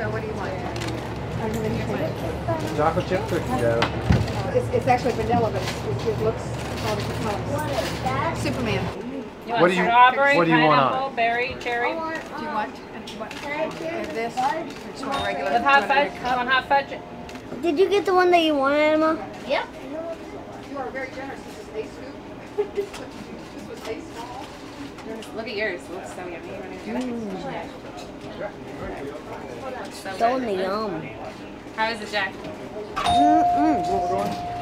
So what do you want? Chocolate chip cookie dough. It's actually vanilla, but it looks all different colors. What is that? Superman. What do you want on? Berry, cherry. Do you want? Can I do This? Or just want regular? With hot fudge? You want hot fudge? Did you get the one that you wanted, Emma? Yep. You are very generous. This is a scoop. This was a small. Look at yours. It looks so yummy. You want to get it? So yum. How is it, Jack? Mm-mm.